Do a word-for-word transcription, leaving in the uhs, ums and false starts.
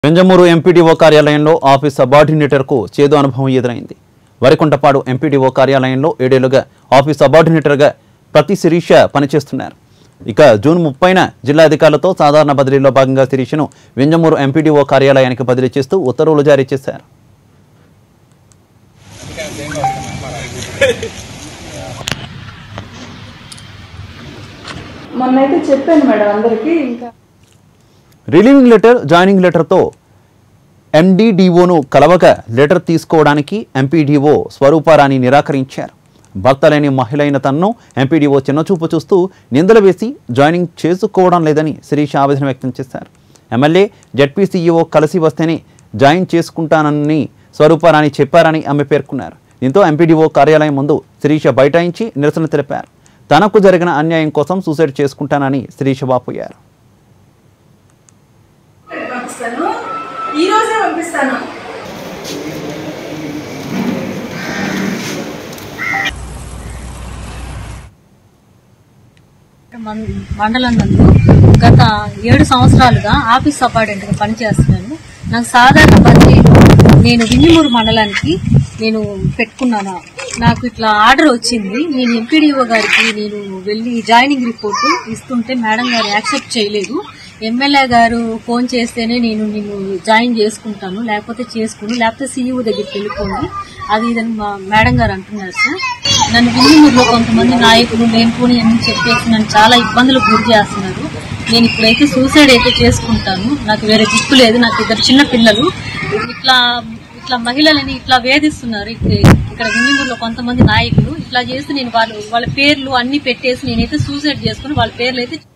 Venjamuru MPDO కార్యాలయంలో office సబార్డినేటర్కు చేదు అనుభవం ఎదురైంది. వరికుంటపాడు ఎంపీడీఓ కార్యాలయంలో ఏడేళ్లుగా ఆఫీస్ సబార్డినేటర్గా ప్రతి శిరీష పనిచేస్తున్నారు. ఇక జూన్ ముప్పైన జిల్లా అధికారులతో సాధారణ బదిలీలో భాగంగా శిరీషను వెంజమూరు ఎంపీడీఓ కార్యాలయానికి బదిలీ చేస్తూ ఉత్తర్వులు జారీ చేశారు. మొన్నైతే చెప్పాను మేడం అందరికీ. ఇంకా రిలీవింగ్ లెటర్, జాయినింగ్ లెటర్తో ఎండీడీఓను కలవగా లెటర్ తీసుకోవడానికి ఎంపీడీఓ స్వరూపారాణి నిరాకరించారు. భర్త లేని మహిళైన తనను ఎంపీడీఓ చిన్నచూపు చూస్తూ నిందలు వేసి జాయినింగ్ చేసుకోవడం లేదని శిరీష ఆవేదన వ్యక్తం చేశారు. ఎమ్మెల్యే, జెడ్పీసీఈఓ కలిసి వస్తేనే జాయిన్ చేసుకుంటానని స్వరూపారాణి చెప్పారని ఆమె పేర్కొన్నారు. దీంతో ఎంపీడీఓ కార్యాలయం ముందు శిరీష బైఠాయించి నిరసన తెలిపారు. తనకు జరిగిన అన్యాయం కోసం సూసైడ్ చేసుకుంటానని శిరీష వాపోయారు. ఈ రోజే పంపిస్తాను. మండలం నందు గత ఏడు సంవత్సరాలుగా ఆఫీస్ సబార్డినేట్గా పనిచేస్తున్నాను. నాకు సాధారణ బదిలీలో నేను వింజమూరు మండలానికి నేను పెట్టుకున్నాను. నాకు ఇట్లా ఆర్డర్ వచ్చింది. నేను ఎంపీడీఓ గారికి నేను వెళ్ళి జాయినింగ్ రిపోర్టు ఇస్తుంటే మేడం గారు యాక్సెప్ట్ చేయలేదు. ఎమ్మెల్యే గారు ఫోన్ చేస్తేనే నేను నేను జాయిన్ చేసుకుంటాను, లేకపోతే చేసుకుని లేకపోతే సీఈఓ దగ్గరికి వెళ్ళిపోండి అది ఇదని మా మేడం గారు అంటున్నారు సార్. నన్ను వింజమూరులో కొంతమంది నాయకులు లేనిపోని అని చెప్పేసి నన్ను చాలా ఇబ్బందులకు గురి చేస్తున్నారు. నేను ఇప్పుడైతే సూసైడ్ అయితే చేసుకుంటాను. నాకు వేరే దిక్కు లేదు. నాకు ఇద్దరు చిన్న పిల్లలు. ఇట్లా ఇట్లా మహిళలని ఇట్లా వేధిస్తున్నారు. ఇక్కడ వింజమూరులో కొంతమంది నాయకులు ఇట్లా చేసి నేను వాళ్ళు వాళ్ళ పేర్లు అన్ని పెట్టేసి నేనైతే సూసైడ్ చేసుకుని వాళ్ళ పేర్లు అయితే